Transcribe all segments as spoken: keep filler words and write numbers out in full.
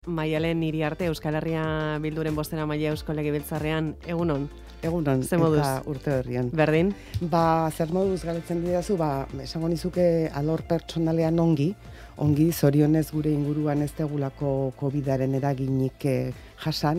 Maialen Iriarte, Euskal Herria Bilduren bostera maila Eusko Legebiltzarrean, egunon? Egunon, Ze moduz? eta urte berrian. Berdin? Ba, zer moduz galetzen didazu, ba, esango nizuke alor pertsonalean ongi, ongi zorionez gure inguruan ez degulako covidaren eraginik eh, jasan,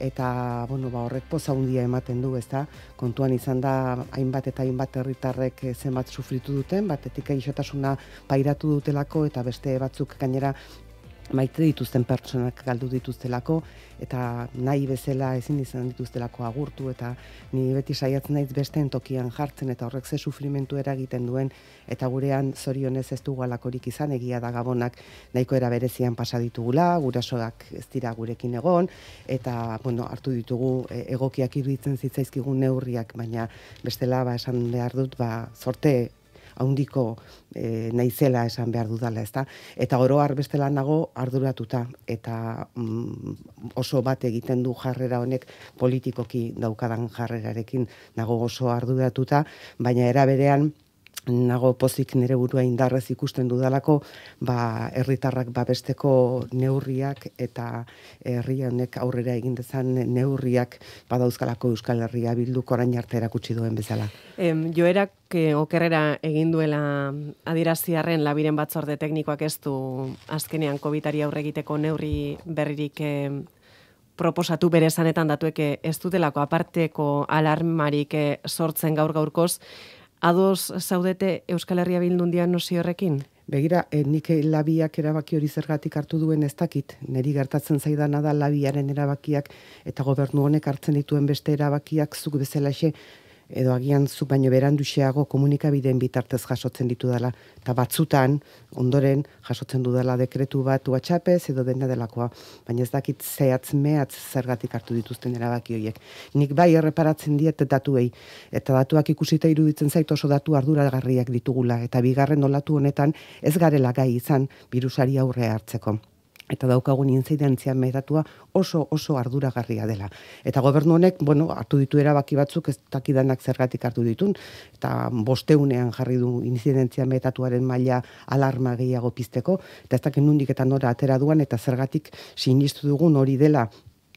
eta bueno, ba, horrek poza handia ematen du, ezta? Kontuan izan da hainbat eta hainbat herritarrek eh, zenbat sufritu duten, batetik gaixotasuna pairatu dutelako eta beste batzuk gainera maite dituzten pertsonak galdu dituztelako eta nahi bezala ezin izan dituztelako agurtu eta ni beti saiatzen naiz besteen tokian jartzen eta horrek ze sufrimentu eragiten duen eta gurean zorionez ez dugu halakorik izan, egia da Gabonak nahiko era berezian pasa ditugula, gurasoak ez dira gurekin egon eta bueno, hartu ditugu e, egokiak iruditzen zitzaizkigun neurriak, baina bestela ba esan behar dut ba zorte haundiko e, naizela esan behar dudala, ezta? Eta oro har bestela nago arduratuta eta mm, oso bat egiten du jarrera honek politikoki daukadan jarrerarekin nago oso arduratuta, baina era berean nago pozik nire burua indarrez ikusten dudalako, ba herritarrak babesteko neurriak eta herri honek aurrera egin dezan neurriak badauzkalako Euskal Herria Bilduk orain arte erakutsi duen bezala. Em, joerak eh, okerrera egin duela adieraziarren labiren batzorde teknikoak ez du azkenean covidari aurre egiteko neurri berririk eh, proposatu bere esanetan datuek eh, ez dutelako aparteko alarmarik eh, sortzen gaur gaurkoz. Ados zaudete Euskal Herria Bildun diagnosi horrekin? Begira, eh, nik labiak erabaki hori zergatik hartu duen ez dakit. Neri gertatzen zaidana da labiaren erabakiak eta gobernu honek hartzen dituen beste erabakiak zuk bezalaxe edo agian zu baino beranduxeago komunikabideen bitartez jasotzen ditu dela. Eta batzutan, ondoren, jasotzen dudala dekretu bat WhatsAppez edo dena delakoa. Baina ez dakit zehatz mehatz zergatik hartu dituzten erabaki horiek. Nik bai erreparatzen diet datuei. Eta datuak ikusita iruditzen zait oso datu arduragarriak ditugula. Eta bigarren olatu honetan ez garela gai izan birusari aurre hartzeko. Eta daukagun intzidentzia metatua oso oso arduragarria dela. Eta gobernu honek, bueno, hartu ditu erabaki batzuk ez dakidanak zergatik hartu ditun, eta bosteunean jarri du intzidentzia metatuaren maila alarma gehiago pizteko, eta ez dakit nondik eta nora atera duan, eta zergatik sinistu dugun hori dela,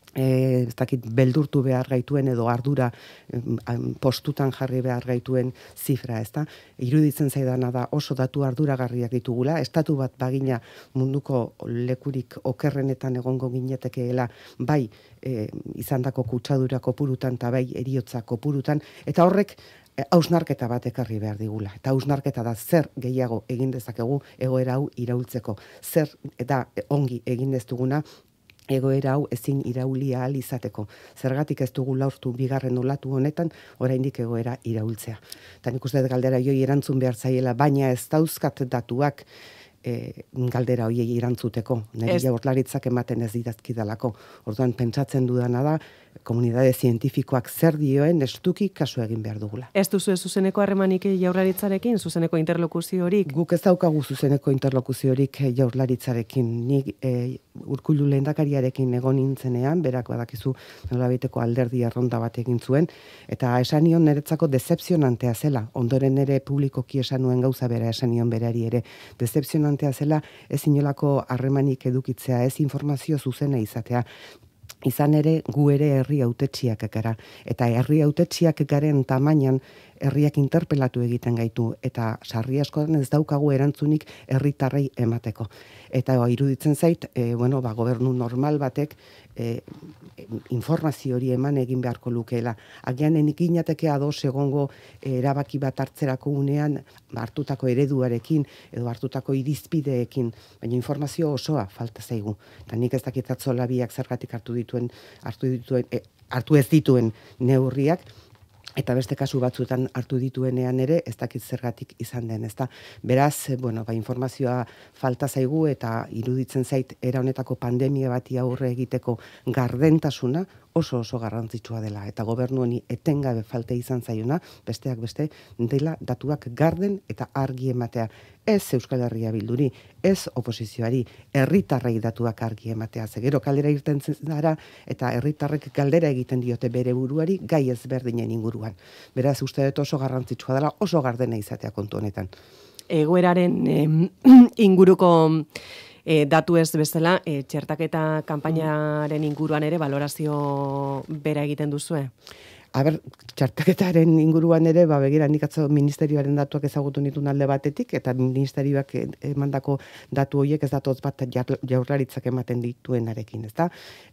E, ez dakit beldurtu behar gaituen edo ardura em, postutan jarri behar gaituen zifra, ezta? Iruditzen zaidana da oso datu arduragarriak ditugula, estatu bat bagina munduko lekurik okerrenetan egongo ginetekeela, bai e, izandako kutsadura kopurutan eta bai eriotza kopurutan, eta horrek hausnarketa bat ekarri behar digula. Eta hausnarketa da zer gehiago egin dezakegu egoera hau iraultzeko, zer eta ongi egin ez duguna egoera hau ezin irauli ahal izateko. Zergatik ez dugu laurtu bigarren olatu honetan, oraindik egoera iraultzea. Eta nik uste galdera joi erantzun behar zaiela, baina ez dauzkat datuak e, galdera hoiei erantzuteko. Nire jaurlaritzak ematen ez didazkidalako. Orduan pentsatzen dudana da, komunidade zientifikoak zer dioen estuki kasu egin behar dugula. Ez duzu ez zuzeneko harremanik jaurlaritzarekin, zuzeneko interlokuziorik? Guk ez daukagu zuzeneko interlokuziorik jaurlaritzarekin. Nik e, Urkullu lehendakariarekin egon nintzenean, berak badakizu nolabaiteko alderdi erronda bat egin zuen, eta esan nion niretzako decepzionantea zela. Ondoren ere publikoki esan nuen gauza bera esan nion berari ere. Decepzionantea zela ez inolako harremanik edukitzea, ez informazio zuzena izatea. Izan ere, gu ere herri hautetsiak gara. Eta herri hautetsiak garen tamainan herriak interpelatu egiten gaitu. Eta sarri askotan ez daukagu erantzunik herritarrei emateko. Eta o, iruditzen zait, e, bueno, ba, gobernu normal batek e, informazio hori eman egin beharko lukeela. Agian enik inateke ados egongo e, erabaki bat hartzerako unean hartutako ereduarekin edo hartutako irizpideekin, baina informazio osoa falta zaigu. Eta nik ez dakit atzo labiak zergatik hartu dituen, hartu dituen, e, hartu ez dituen neurriak, eta beste kasu batzuetan hartu dituenean ere ez dakit zergatik izan den, ezta? Beraz, bueno, ba, informazioa falta zaigu eta iruditzen zait era honetako pandemia bati aurre egiteko gardentasuna oso oso garrantzitsua dela eta gobernu honi etengabe falta izan zaiona, besteak beste dela datuak garden eta argi ematea. Ez Euskal Herria Bilduri, ez oposizioari, herritarrei datuak argi ematea. Ze gero kalera irten zara eta herritarrek galdera egiten diote bere buruari gai ezberdinen inguruan. Beraz, uste dut oso garrantzitsua dela, oso gardena izatea kontu honetan. Egoeraren eh, inguruko E, datu ez bezala, e, txertaketa kanpainaren inguruan ere valorazio bera egiten duzue? Aber, txartaketaren inguruan ere, ba, begira, nik atzo ministerioaren datuak ezagutu nituen alde batetik, eta ministerioak emandako datu horiek ez datoz bat jaurlaritzak ematen dituenarekin, ezta?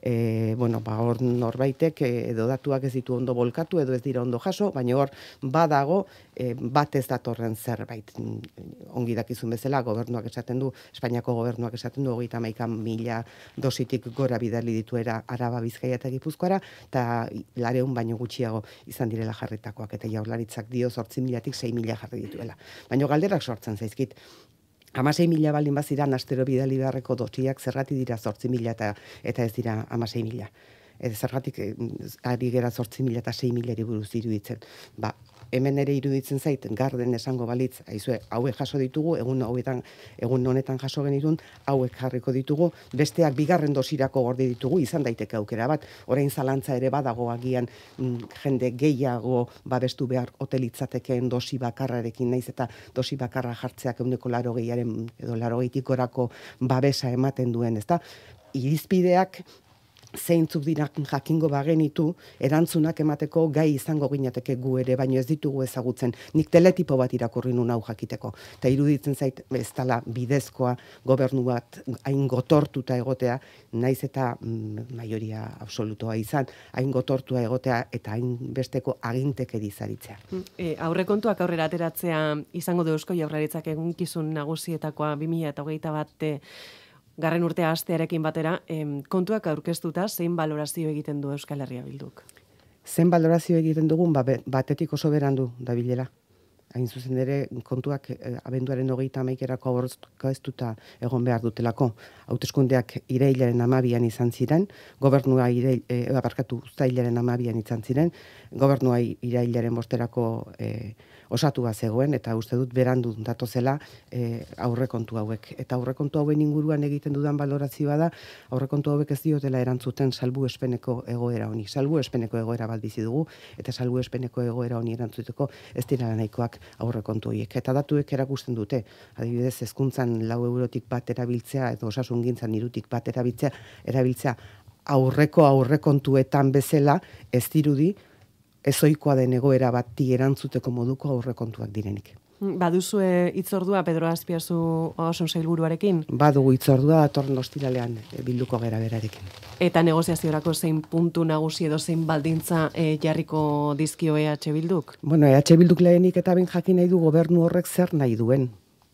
E, bueno, ba, hor norbaitek edo datuak ez ditu ondo bolkatu, edo ez dira ondo jaso, baina hor badago e, bat ez datorren zerbait. Ongi dakizun bezala, gobernuak esaten du, Espainiako gobernuak esaten du, hogeita hamaika mila dositik gora bidali dituera Araba, Bizkaia eta Gipuzkoara, eta lareun baino gutxiago izan direla jarritakoak, eta jaurlaritzak dio zortzi milatik sei mila jarri dituela. Baina galderak sortzen zaizkit. Hamasei mila baldin baziran astero bidali beharreko dosiak zergatik dira zortzi mila eta, eta ez dira hamasei mila. Ez zergatik ari gera zortzi mila eta sei mila buruz iruditzen. Ba, hemen ere iruditzen zait, garden esango balitz, aizue, hauek jaso ditugu, egun hauetan, egun honetan jaso genitun, hauek jarriko ditugu, besteak bigarren dosirako gorde ditugu, izan daiteke aukera bat, orain zalantza ere badago agian mm, jende gehiago babestu behar hotelitzatekeen dosi bakarrarekin, naiz eta dosi bakarra jartzeak euneko laro gehiaren, edo laro gehiakorako babesa ematen duen, ezta? Irizpideak zeintzuk dira jakingo bagenitu, erantzunak emateko gai izango ginateke gu ere, baino ez ditugu ezagutzen. Nik teletipo bat irakurri nun hau jakiteko. Eta iruditzen zait, ez dela bidezkoa gobernu bat hain gotortuta egotea, naiz eta mm, maioria absolutoa izan, hain gotortua egotea eta hain besteko agintek edizaritzea. E, aurrekontuak aurrera ateratzea izango du Eusko Jaurlaritzak egunkizun nagusietakoa bi mila hogeita bat garren urtea hastearekin batera, em, kontuak aurkeztuta zein balorazio egiten du Euskal Herria Bilduk? Zen balorazio egiten dugun, ba, batetik oso berandu dabilela. Hain zuzen ere kontuak eh, abenduaren hogeita hamaikerako aurkeztuta egon behar dutelako. Hauteskundeak irailaren hamabian izan ziren, gobernua irail, eh, barkatu uztailaren hamabian izan ziren, gobernua irailaren bosterako eh, osatua zegoen, eta uste dut berandu datozela eh, aurrekontu hauek. Eta aurrekontu hauen inguruan egiten dudan balorazioa da, aurrekontu hauek ez diotela erantzuten salbuespeneko egoera honi. Salbuespeneko egoera bat bizi dugu, eta salbuespeneko egoera honi erantzuteko ez dira nahikoak aurrekontu horiek. Eta datuek erakusten dute, adibidez, hezkuntzan lau eurotik bat erabiltzea, edo osasungintzan hirutik bat erabiltzea, erabiltzea aurreko aurrekontuetan bezala ez dirudi, ezoikoa den egoera bati erantzuteko moduko aurrekontuak direnik. Baduzue hitzordua Pedro Azpiazu osasun sailburuarekin? Badugu hitzordua datorren ostiralean bilduko gera berarekin. Eta negoziaziorako zein puntu nagusi edo zein baldintza e, jarriko dizkio E H Bilduk? Bueno, E H Bilduk lehenik eta ben jakin nahi du gobernu horrek zer nahi duen.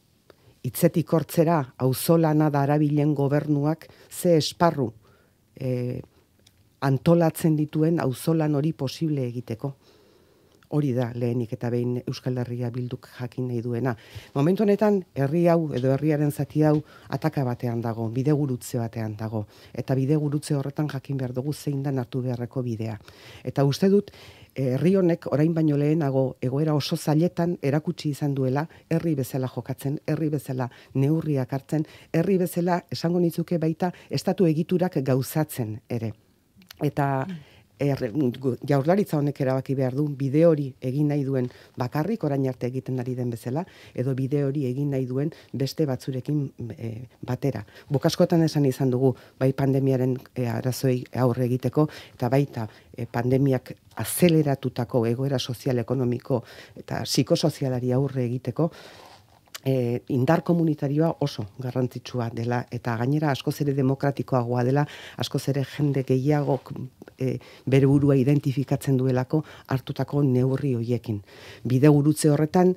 Hitzetik hortzera auzolana da arabilen gobernuak ze esparru e, antolatzen dituen auzolan hori posible egiteko. Hori da lehenik eta behin Euskal Herria Bilduk jakin nahi duena. Momentu honetan herri hau edo herriaren zati hau ataka batean dago, bidegurutze batean dago. Eta bidegurutze horretan jakin behar dugu zein da hartu beharreko bidea. Eta uste dut herri honek orain baino lehenago egoera oso zailetan erakutsi izan duela herri bezala jokatzen, herri bezala neurriak hartzen, herri bezala esango nitzuke baita estatu egiturak gauzatzen ere. Eta er, jaurlaritza honek erabaki behar du bide hori egin nahi duen bakarrik orain arte egiten ari den bezala, edo bide hori egin nahi duen beste batzurekin e, batera. Bukaskotan esan izan dugu bai pandemiaren e, arazoi aurre egiteko, eta baita e, pandemiak azeleratutako egoera sozial, ekonomiko eta psikosozialari aurre egiteko, E, indar komunitarioa oso garrantzitsua dela, eta gainera askoz ere demokratikoagoa dela, askoz ere jende gehiagok e, bere burua identifikatzen duelako hartutako neurri hoiekin. Bidegurutze horretan,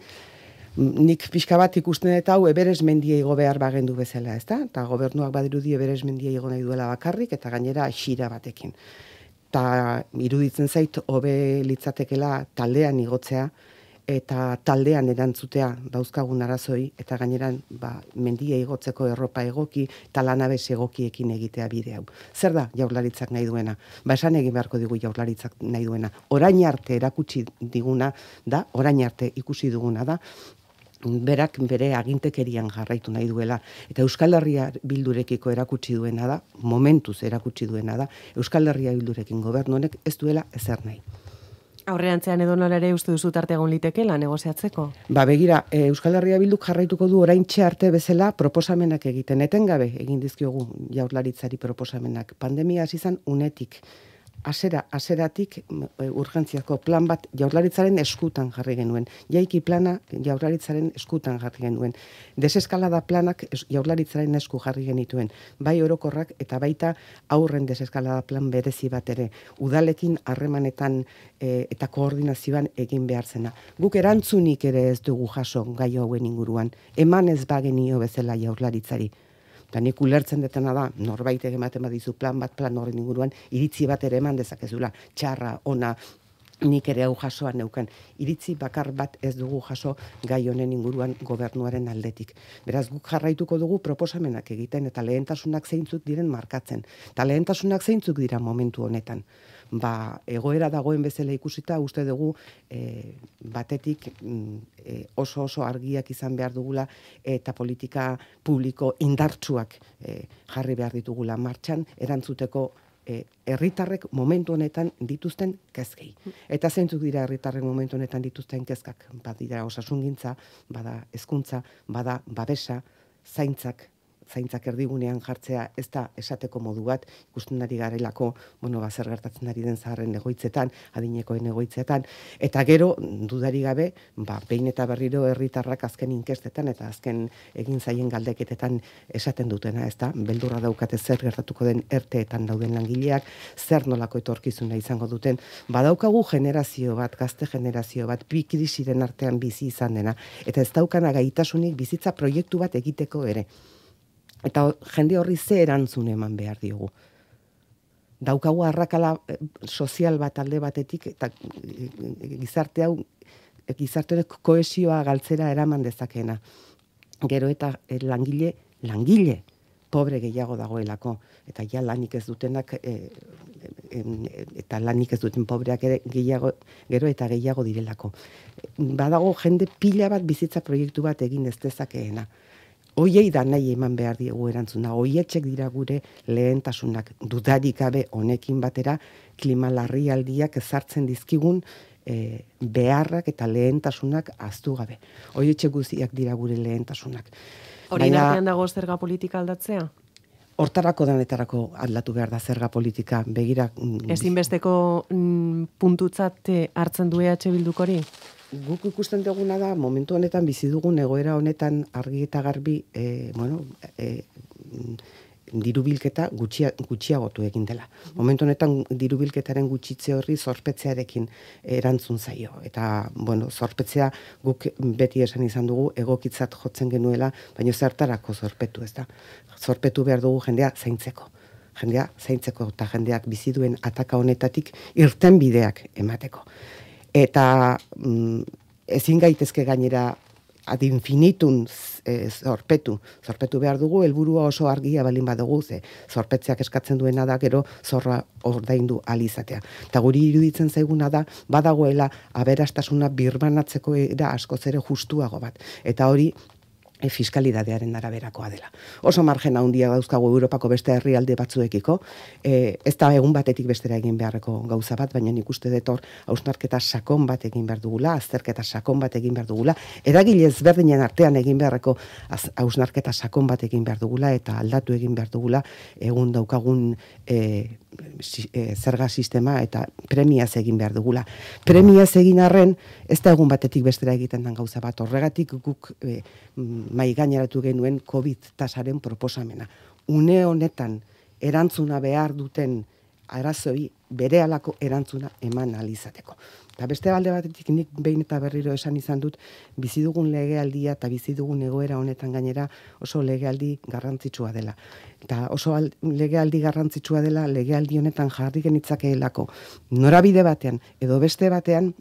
nik pixka bat ikusten eta hau Eberes mendia igo behar bagendu bezala, ezta? Eta gobernuak badirudi Eberes mendia igo nahi duela bakarrik, eta gainera xira batekin. Eta iruditzen zait hobe litzatekela taldean igotzea, eta taldean erantzutea dauzkagun arazoi, eta gaineran ba, mendia igotzeko erropa egoki, eta lanabes egokiekin egitea bide hau. Zer da jaurlaritzak nahi duena? Ba, esan egin beharko digu jaurlaritzak nahi duena. Orain arte erakutsi diguna da, orain arte ikusi duguna da, berak bere agintekerian jarraitu nahi duela. Eta Euskal Herria Bildurekiko erakutsi duena da, momentuz erakutsi duena da, Euskal Herria Bildurekin gobernu honek ez duela ezer nahi. Aurrerantzean edo nola ere uste duzu tarte egon litekeela negoziatzeko? Ba begira, e, Euskal Herria Bilduk jarraituko du oraintxe arte bezala proposamenak egiten. Etengabe egin dizkiogu Jaurlaritzari proposamenak. Pandemia hasi izan unetik. Asera, aseratik urgentziako plan bat Jaurlaritzaren eskutan jarri genuen. Jaiki plana Jaurlaritzaren eskutan jarri genuen. Deseskalada planak Jaurlaritzaren esku jarri genituen. Bai orokorrak eta baita aurren deseskalada plan berezi bat ere. Udalekin harremanetan e, eta koordinazioan egin behar zena. Guk erantzunik ere ez dugu jaso gai hauen inguruan. Eman ez bagenio bezala Jaurlaritzari. Eta nik ulertzen detena da, norbait ematen badizu plan bat, plan horren inguruan, iritzi bat ere eman dezakezula, txarra, ona, nik ere hau jasoan neukan. Iritzi bakar bat ez dugu jaso gai honen inguruan gobernuaren aldetik. Beraz, guk jarraituko dugu proposamenak egiten eta lehentasunak zeintzuk diren markatzen. Eta lehentasunak zeintzuk dira momentu honetan. Ba, egoera dagoen bezala ikusita, uste dugu e, batetik e, oso oso argiak izan behar dugula eta politika publiko indartsuak e, jarri behar ditugula martxan, erantzuteko e, herritarrek momentu honetan dituzten kezkei. Eta zeintzuk dira herritarrek momentu honetan dituzten kezkak? Badira osasungintza, bada hezkuntza, bada babesa, zaintzak, zaintzak erdigunean jartzea ez da esateko modu bat, ikusten ari garelako, bueno, ba, zer gertatzen ari den zaharren egoitzetan, adinekoen egoitzetan, eta gero, dudari gabe, ba, behin eta berriro herritarrak azken inkestetan eta azken egin zaien galdeketetan esaten dutena, ez da, beldurra daukate zer gertatuko den erteetan dauden langileak, zer nolako etorkizuna izango duten, badaukagu generazio bat, gazte generazio bat, bi krisiren artean bizi izan dena, eta ez daukana gaitasunik bizitza proiektu bat egiteko ere. Eta jende horri ze erantzun eman behar diogu. Daukagu arrakala sozial bat alde batetik, eta gizarte hau, gizarteak kohesioa galtzera eraman dezakeena. Gero eta langile, langile, pobre gehiago dagoelako. Eta ja lanik ez dutenak, e, e, eta lanik ez duten pobreak ere gehiago, gero eta gehiago direlako. Badago jende pila bat bizitza proiektu bat egin ez dezakeena. Hoiei da nahi eman behar diegu erantzuna, hoietxek dira gure lehentasunak, dudarik gabe honekin batera, klima larrialdiak ezartzen dizkigun e, beharrak eta lehentasunak ahaztu gabe. Hoietxek guztiak dira gure lehentasunak. Horien artean dago zerga politika aldatzea? Hortarako danetarako aldatu behar da zerga politika, begira... Ezinbesteko mm, puntutzat hartzen du E H Bilduk hori? Guk ikusten duguna da, momentu honetan bizi dugun egoera honetan argi eta garbi, e, bueno, e, dirubilketa gutxia, gutxiagotu egin dela. Momentu honetan dirubilketaren gutxitze horri zorpetzearekin erantzun zaio. Eta, bueno, zorpetzea guk beti esan izan dugu egokitzat jotzen genuela, baina zertarako zorpetu ez da. Zorpetu behar dugu jendea zaintzeko. Jendea zaintzeko eta jendeak bizi duen ataka honetatik irten bideak emateko. Eta mm, ezin gaitezke gainera ad infinitun e, zorpetu. Zorpetu behar dugu, helburua oso argia balin badugu, ze zorpetzeak eskatzen duena da gero zorra ordaindu alizatea. Eta guri iruditzen zaiguna da, badagoela aberastasuna birbanatzeko era askoz ere justuago bat. Eta hori E, fiskalidadearen araberakoa dela. Oso margen handia dauzkagu Europako beste herrialde batzuekiko, e, ez da egun batetik bestera egin beharreko gauza bat, baina nik uste dut hor hausnarketa sakon bat egin behar dugula, azterketa sakon bat egin behar dugula, eragile ezberdinen artean egin beharreko hausnarketa sakon bat egin behar dugula, eta aldatu egin behar dugula egun daukagun e, si, e, zerga sistema eta premiaz egin behar dugula. Premiaz egin arren, ez da egun batetik bestera egiten den gauza bat, horregatik guk e, mai gaineratu genuen COVID tasaren proposamena. Une honetan erantzuna behar duten arazoi berehalako erantzuna eman alizateko. Eta beste alde batetik nik behin eta berriro esan izan dut, bizi dugun legealdia eta bizi dugun egoera honetan gainera oso legealdi garrantzitsua dela. Eta oso al, legealdi garrantzitsua dela legealdi honetan jarri genitzakeelako norabide batean edo beste batean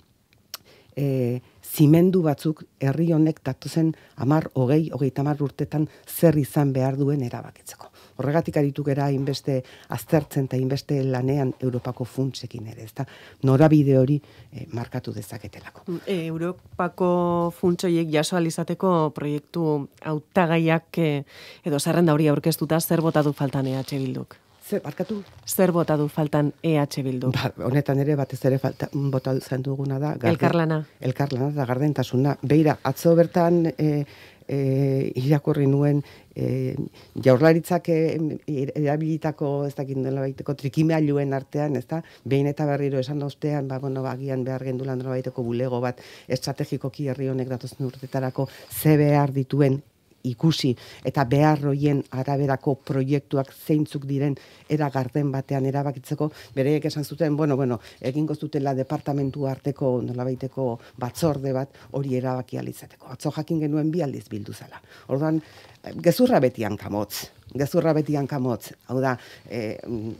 e, zimendu batzuk herri honek datozen hamar, hogei, hogeita hamar urtetan zer izan behar duen erabakitzeko. Horregatik aritu gera inbeste aztertzen eta inbeste lanean Europako funtsekin ere, ezta norabide hori e, markatu dezaketelako. E, Europako funtsoiek jaso alizateko proiektu hautagaiak e, edo zerrenda hori aurkeztuta zer bota du faltan E H Bilduk? Zer, barkatu? Zer bota du faltan E H Bildu? Ba, honetan ere batez ere falta, bota zen duguna da. Garden, elkarlana. Elkarlana da gardentasuna. Beira, atzo bertan e, e, irakurri nuen e, jaurlaritzak e, erabilitako, ez dakit nola baiteko, trikimeailuen artean, ez da, behin eta berriro esan ostean, ba, bueno, bagian behar gendulan nola baiteko bulego bat estrategikoki herri honek datozen urtetarako ze behar dituen ikusi eta behar hoien araberako proiektuak zeintzuk diren era garden batean erabakitzeko, bereiek esan zuten, bueno, bueno, egingo zutela departamentu arteko nolabaiteko batzorde bat hori erabaki alizateko. Atzo jakin genuen bi aldiz bildu zala. Orduan, gezurra beti hankamotz. Gezurra beti hankamotz. Hau da, e,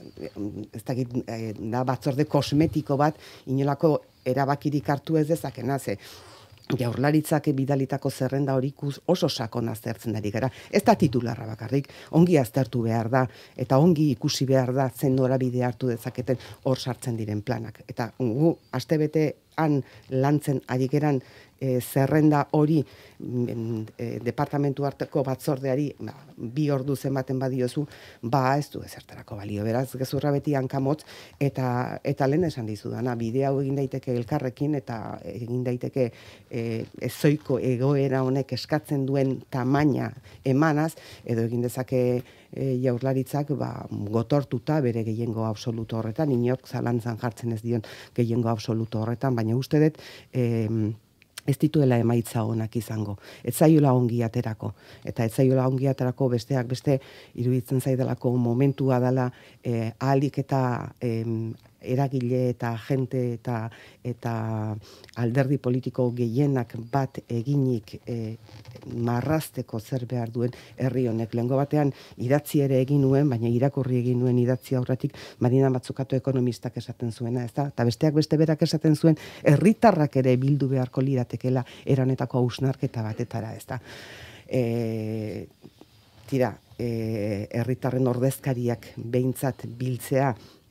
ez dakit, e, da batzorde kosmetiko bat inolako erabakirik hartu ez dezakena, ze Jaurlaritzak bidalitako zerrenda hori oso sakon aztertzen ari gara. Ez da titularra bakarrik, ongi aztertu behar da, eta ongi ikusi behar da zen norabide hartu dezaketen hor sartzen diren planak. Eta gu, astebetean lantzen ari geran e, zerrenda hori e, departamentu arteko batzordeari ba, bi ordu zenbaten badiozu, ba ez du ezertarako balio. Beraz, gezurra beti hankamotz, eta, eta lehen esan dizudana, bide hau egin daiteke elkarrekin, eta egin daiteke e, ezoiko egoera honek eskatzen duen tamaina emanaz, edo egin dezake e, jaurlaritzak ba, gotortuta bere gehiengo absoluto horretan, inork zalantzan jartzen ez dion gehiengo absoluto horretan, baina uste dut e, ez dituela emaitza onak izango. Ez zaiola ongi aterako. Eta ez zaiola ongi aterako besteak beste iruditzen zaidalako momentua dela eh, ahalik eta eh, eragile eta jente eta eta alderdi politiko gehienak bat eginik e, marrazteko zer behar duen herri honek. Lehengo batean idatzi ere egin nuen, baina irakurri egin nuen idatzi aurretik Marina Mazzucato ekonomistak esaten zuena, ez da? Eta besteak beste berak esaten zuen herritarrak ere bildu beharko liratekeela eranetako hausnarketa batetara, ez da? E, tira, e, herritarren ordezkariak behintzat biltzea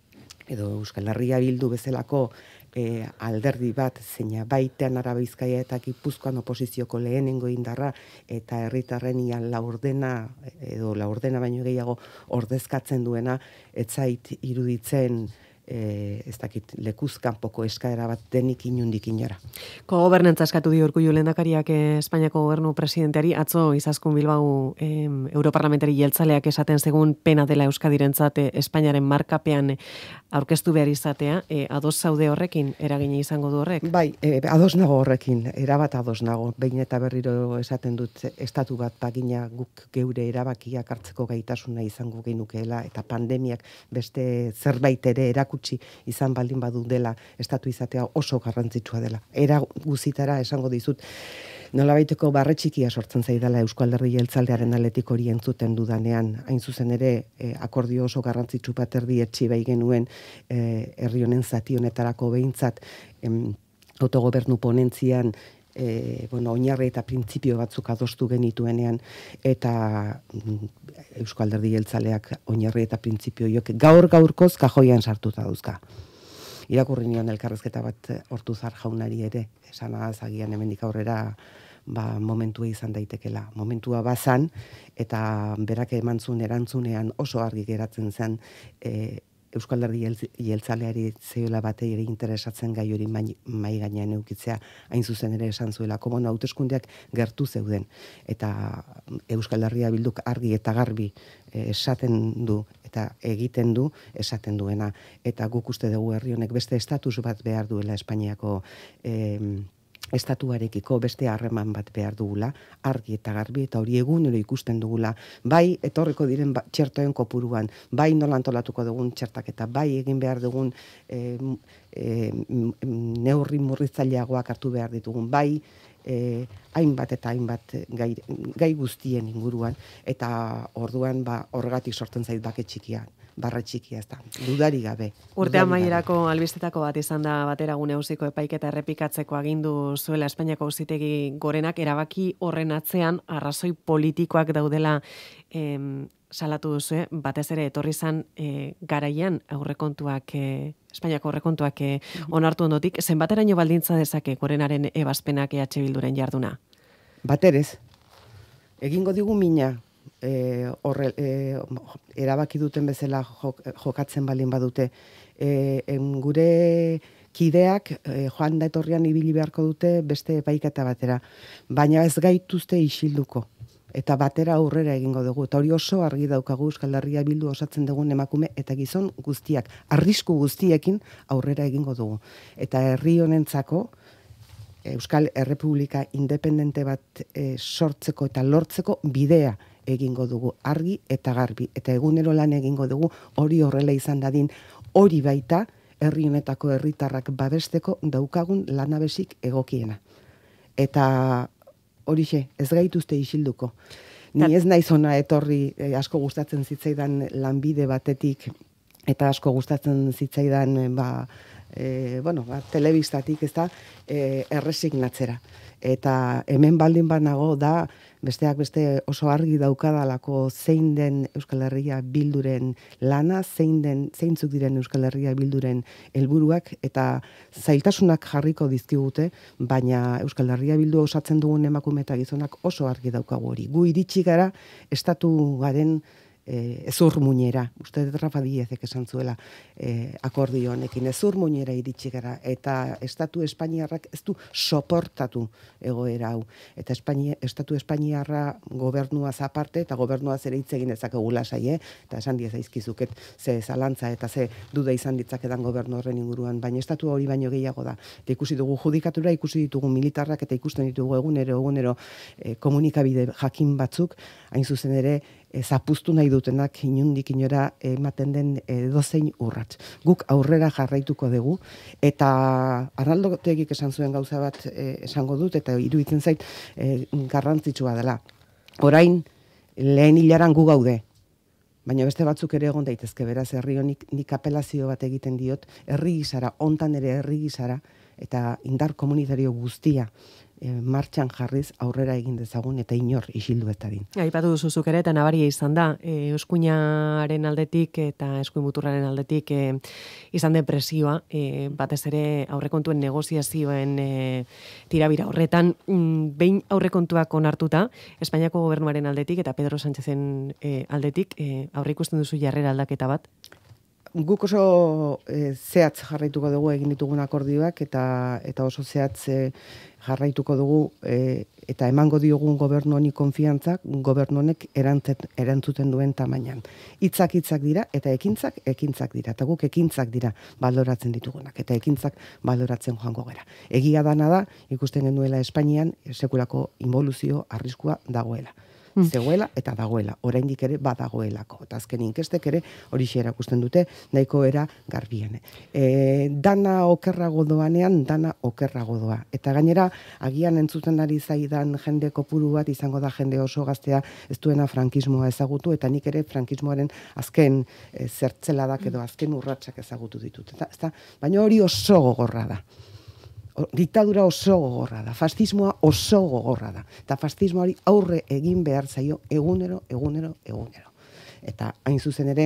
edo Euskal Herria Bildu bezalako e, alderdi bat zeina baitean Araba Bizkaia eta Gipuzkoan oposizioko lehenengo indarra eta herritarren ia laurdena edo laurdena baino gehiago ordezkatzen duena ez zait iruditzen E, ez dakit lekuzkanpoko eskaera bat denik inundik inora. Kogobernantza eskatu dio Urkullu lehendakariak eh, Espainiako gobernu presidenteari, atzo Izaskun Bilbao eh, europarlamentari jeltzaleak esaten segun pena dela Euskadirentzat eh, Espainiaren markapean aurkeztu behar izatea, eh, ados zaude horrekin, eragina izango du horrek? Bai, eh, ados nago horrekin, erabat ados nago, behin eta berriro esaten dut estatu bat bagina guk geure erabakiak hartzeko gaitasuna izango genukeela eta pandemiak beste zerbait ere erakutsi izan baldin badu dela estatu izatea oso garrantzitsua dela. Era guzitara esango dizut nolabaiteko barre txikia sortzen zaidala Eusko Alderdi Jeltzalearen aldetik hori entzuten dudanean, hain zuzen ere eh, akordio oso garrantzitsu bat erdietsi bai genuen eh, herri honen zati honetarako behintzat em, autogobernu ponentzian E, bueno, oinarri eta printzipio batzuk adostu genituenean eta mm, Eusko Alderdi Jeltzaleak oinarri eta printzipio joak gaur gaurkoz kajoian sartuta dauzka. Irakurri nion elkarrezketa bat Ortuzar jaunari ere, esan azagian hemendik aurrera ba, momentua izan daitekela. Momentua bazan eta berak eman zuen erantzunean oso argi geratzen zen e, Euskal Herri Jeltzaleari zeola batei ere interesatzen gai hori mai gainean eukitzea, hain zuzen ere esan zuela, komono hauteskundeak gertu zeuden, eta Euskal Herria Bilduk argi eta garbi esaten du, eta egiten du, esaten duena, eta guk uste dugu herri honek beste estatus bat behar duela Espainiako eh, estatuarekiko beste harreman bat behar dugula, argi eta garbi, eta hori egunero ikusten dugula, bai etorriko diren ba, txertoen kopuruan, bai nola antolatuko dugun txertaketa, bai egin behar dugun e, e, neurri murritzaileagoak hartu behar ditugun, bai e, hainbat eta hainbat gai, gai guztien inguruan, eta orduan ba, horregatik sortzen zait bake txikian. Barra txikia ez da, dudari gabe. Urte amaierako albistetako bat izan da Bateragune Auziko epaiketa errepikatzeko agindu zuela Espainiako Auzitegi Gorenak, erabaki horren atzean arrazoi politikoak daudela em, salatu duzu, batez ere etorri zan e, garaian aurrekontuak, e, Espainiako aurrekontuak e, onartu ondotik, zenbateraino baldintza dezake Gorenaren ebazpenak E H Bilduren jarduna? Baterez, egingo digu mina, e, horre, e, erabaki duten bezala jok, jokatzen balin badute. E, en gure kideak e, joan da etorrian ibili beharko dute beste epaiketa batera, baina ez gaituzte isilduko. Eta batera aurrera egingo dugu. Eta hori oso argi daukagu Euskal Herria Bildu osatzen dugun emakume eta gizon guztiak, arrisku guztiekin aurrera egingo dugu. Eta herri honentzako Euskal Errepublika independente bat e, sortzeko eta lortzeko bidea egingo dugu, argi eta garbi. Eta egunero lan egingo dugu hori horrela izan dadin, hori baita herri honetako herritarrak babesteko daukagun lanabesik egokiena. Eta horixe, ez gaituzte isilduko. Ni ez naiz ona etorri, eh, asko gustatzen zitzaidan lanbide batetik, eta asko gustatzen zitzaidan, ba, e, bueno, ba, telebistatik, ez da, e, erresignatzera. Eta hemen baldin banago da, besteak beste oso argi daukadalako zein den Euskal Herria Bilduren lana, zein den, zeintzuk diren Euskal Herria Bilduren helburuak eta zailtasunak jarriko dizkigute, baina Euskal Herria Bildu osatzen dugun emakume eta gizonak oso argi daukagu hori. Gu iritsi gara estatuaren E, ezur muñera, uste dut Rafa Diezek esan zuela e, akordio honekin, ezur muñera iritsi gara, eta estatu espainiarrak ez du soportatu egoera hau, eta Espainia, estatu espainiarra gobernuaz aparte, eta gobernuaz ere hitz egin ezakegula sai, eh? Eta esan diezaizkizuket ze zalantza eta ze duda izan ditzakedan gobernu horren inguruan, baina estatu hori baino gehiago da. Eta ikusi dugu judikatura, ikusi ditugu militarrak, eta ikusten ditugu egunero, egunero e, komunikabide jakin batzuk, hain zuzen ere, zapuztu nahi dutenak inundik inora ematen den edozein urrats. Guk aurrera jarraituko dugu, eta Arnaldo Otegik esan zuen gauza bat eh, esango dut, eta iruditzen zait eh, garrantzitsua dela. Orain, lehen hilaran gu gaude, baina beste batzuk ere egon daitezke, beraz, herri honik nik apelazio bat egiten diot, herri gisara, hontan ere herri gisara, eta indar komunitario guztia, martxan jarriz aurrera egin dezagun eta inor isildu ez dadin. Aipatu duzuzuk ere eta nabaria izan da, e, eskuinaren aldetik eta eskuin muturraren aldetik e, izan den presioa, e, batez ere aurrekontuen negoziazioen e, tirabira horretan, mm, behin aurrekontuak onartuta, Espainiako gobernuaren aldetik eta Pedro Sánchezen e, aldetik, e, aurre ikusten duzu jarrera aldaketa bat? Guk oso e, zehatz jarraituko dugu egin ditugun akordioak eta eta oso zehatz e, jarraituko dugu e, eta emango diogun gobernu honi konfiantzak, gobernu honek erantzet, erantzuten duen tamainan. Hitzak hitzak dira eta ekintzak ekintzak dira. Eta guk ekintzak dira baloratzen ditugunak eta ekintzak baloratzen joango gara. Egia dana da, ikusten genuela Espainian sekulako involuzio arriskua dagoela. Zegoela eta dagoela, oraindik ere badagoelako. Eta azken inkestek ere hori erakusten dute, nahiko era garbien. E, dana okerrago doanean, dana okerrago doa. Eta gainera, agian entzuten ari zaidan jende kopuru bat izango da jende oso gaztea ez duena frankismoa ezagutu, eta nik ere frankismoaren azken e, zertzeladak edo azken urratsak ezagutu ditut. Eta, eta, baina hori oso gogorra da. Diktadura oso gogorra da, fascismoa oso gogorra da, eta fascismoari aurre egin behar zaio egunero, egunero, egunero. Eta hain zuzen ere,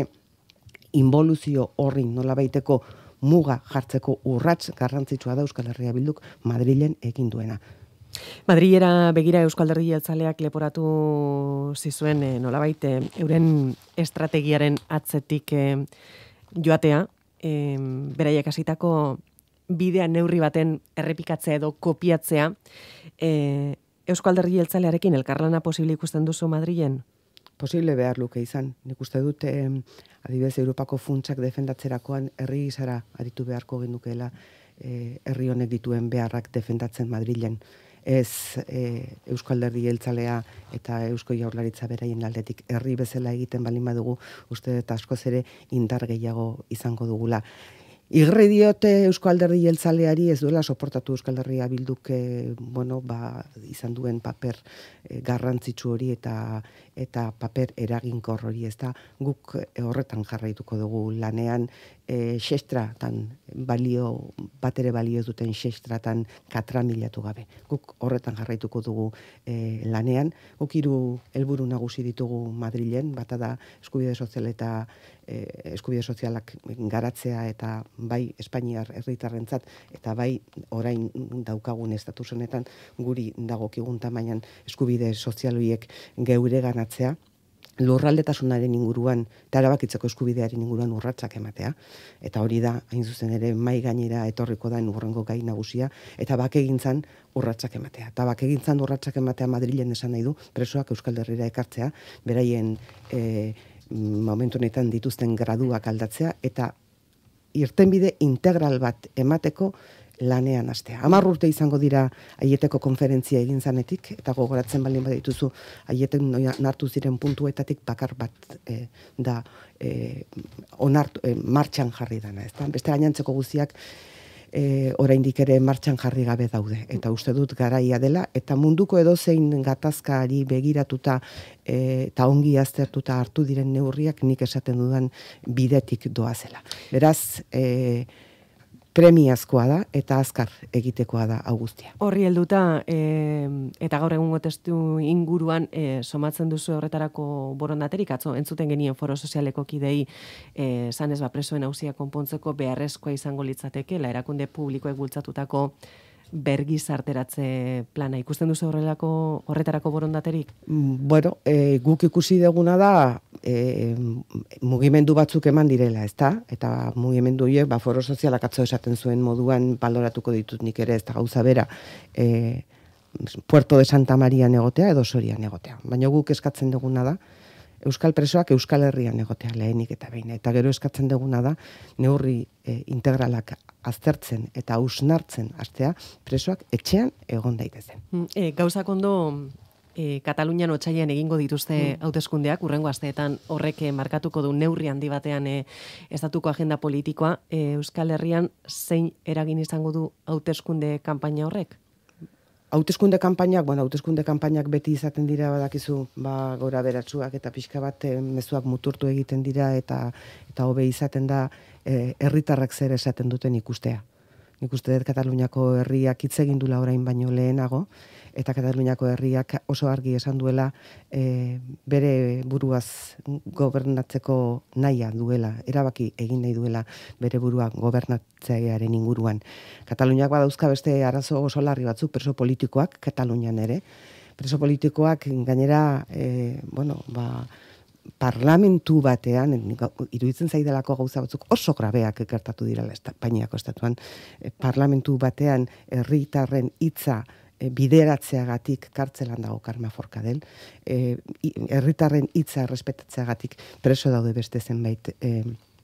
involuzio horri nolabaiteko muga jartzeko urrats garrantzitsua da Euskal Herria Bilduk Madrilen egin duena. Madrilera begira Euskal Alderdi Jeltzaleak leporatu zizuen e, nolabait e, euren estrategiaren atzetik e, joatea, e, beraiek hasitako bidea neurri baten errepikatzea edo kopiatzea, e, Eusko Alderdi Jeltzalearekin elkarlana posible ikusten duzu Madrilen? Posible behar luke izan. Nik uste dut, eh, adibidez, Europako funtsak defendatzerakoan herri gizara aritu beharko genukeela eh, herri honek dituen beharrak defendatzen Madrilen. Ez eh, Eusko Alderdi Jeltzalea eta Eusko Jaurlaritza beraien aldetik herri bezala egiten balin badugu, uste dut askoz ere indar gehiago izango dugula. Igre diote Eusko Alderdi Jeltzaleari ez duela soportatu Euskal Herria Bilduk eh, bueno, ba, izan duen paper eh, garrantzitsu hori eta eta paper eraginkor hori, ez da, guk eh, horretan jarraituko dugu lanean, eh, xestratan balio, bat ere balio ez duten xestratan katramilatu gabe. Guk horretan jarraituko dugu eh, lanean, guk hiru helburu nagusi ditugu Madrilen, bata da eskubide sozial eta eh, eskubide sozialak garatzea eta bai Espainiar herritarrentzat eta bai orain daukagun estatus honetan guri dagokigun tamainan eskubide sozial horiek geure ganatzea lurraldetasunaren inguruan eta erabakitzeko eskubidearen inguruan urratsak ematea, eta hori da hain zuzen ere mai gainera etorriko da hurrengo gai nagusia, eta bakegintzan urratsak ematea. Eta bakegintzan urratsak ematea Madrilen esan nahi du presoak Euskal Herrira ekartzea, beraien e, momentu honetan dituzten graduak aldatzea eta irtenbide integral bat emateko lanean hastea. Hamar urte izango dira Aieteko konferentzia egin zanetik, eta gogoratzen baldin badituzu Aieten onartu ziren puntuetatik bakar bat e, da e, onartu, e, martxan jarri dana. Ezta? Beste gainantzeko guztiak e, oraindik ere martxan jarri gabe daude. Eta uste dut garaia dela, eta munduko edozein gatazkari begiratuta e, eta ongi aztertuta hartu diren neurriak nik esaten dudan bidetik doazela. Beraz, e, premiazkoa da eta azkar egitekoa da hau guztia. Horri helduta, e, eta gaur egungo testu inguruan e, somatzen duzu horretarako borondaterik, atzo entzuten genien foro sozialeko kidei e, sanez ba presoen auzia konpontzeko beharrezkoa izango litzatekeela erakunde publikoek bultzatutako bergizarteratze plana. Ikusten duzu horrelako horretarako borondaterik? Bueno, e, guk ikusi deguna da e, mugimendu batzuk eman direla, ezta? Eta mugimendu horiek ba foro sozialak atzo esaten zuen moduan baloratuko ditut nik ere, ez da gauza bera. E, Puerto de Santa Maria egotea edo Sorian egotea. Baina guk eskatzen duguna da Euskal presoak Euskal Herrian egotea lehenik eta behin. Eta gero eskatzen duguna da neurri e, integralak aztertzen eta hausnartzen hastea presoak etxean egon daitezen. E, gauzak ondo e, Katalunian otsailean egingo dituzte mm. hauteskundeak, hurrengo asteetan horrek markatuko du neurri handi batean e, estatuko agenda politikoa. E, Euskal Herrian zein eragin izango du hauteskunde kanpaina horrek? Hauteskunde kanpainak, bueno, hauteskunde kanpainak beti izaten dira badakizu, ba gora beratsuak eta pixka bat e, mezuak muturtu egiten dira eta eta hobe izaten da herritarrak e, zer esaten duten ikustea. Nik uste dut Kataluniako herriak hitz egin dula orain baino lehenago, eta Kataluniako herriak oso argi esan duela e, bere buruaz gobernatzeko nahia duela, erabaki egin nahi duela bere burua gobernatzearen inguruan. Kataluniak badauzka beste arazo oso larri batzuk, preso politikoak, Katalunian ere. Preso politikoak gainera, e, bueno, ba, parlamentu batean, iruditzen zaidalako gauza batzuk oso grabeak gertatu direla Espainiako estatuan, eh, parlamentu batean herritarren hitza eh, bideratzeagatik kartzelan dago Karma Forcadell, eh, herritarren hitza errespetatzeagatik preso daude beste zenbait eh,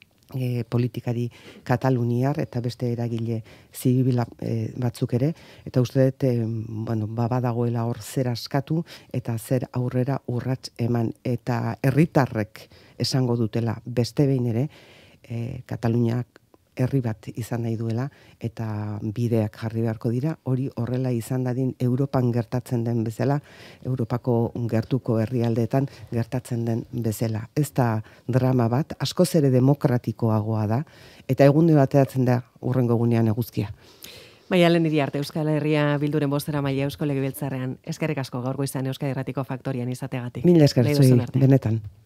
E, politikari kataluniar eta beste eragile zibila e, batzuk ere, eta uste dut e, bueno, badagoela hor zer askatu eta zer aurrera urrats eman, eta herritarrek esango dutela beste behin ere e, Kataluniak herri bat izan nahi duela eta bideak jarri beharko dira, hori horrela izan dadin Europan gertatzen den bezala, Europako gertuko herrialdeetan gertatzen den bezala. Ez da drama bat, askoz ere demokratikoagoa da, eta egunde bateratzen da hurrengo egunean eguzkia. Maialen Iriarte, Euskal Herria Bilduren bostera maila Eusko Legebiltzarrean. Eskerrik asko gaur goizean Euskadi Irratiko Faktorian izateagatik. Mila esker zuei, benetan.